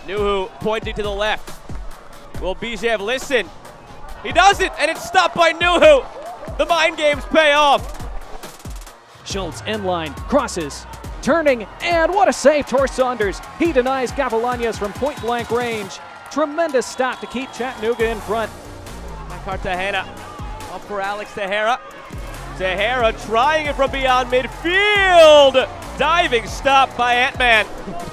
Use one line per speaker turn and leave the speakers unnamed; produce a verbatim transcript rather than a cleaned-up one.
Nuhu pointing to the left. Will Bijev listen? He doesn't, and it's stopped by Nuhu. The mind games pay off.
Schultz inline, crosses, turning, and what a save for Saunders. He denies Gavilanes from point-blank range. Tremendous stop to keep Chattanooga in front.
Cartagena up for Alex Tejera. Tejera trying it from beyond midfield. Diving stop by Ant-Man.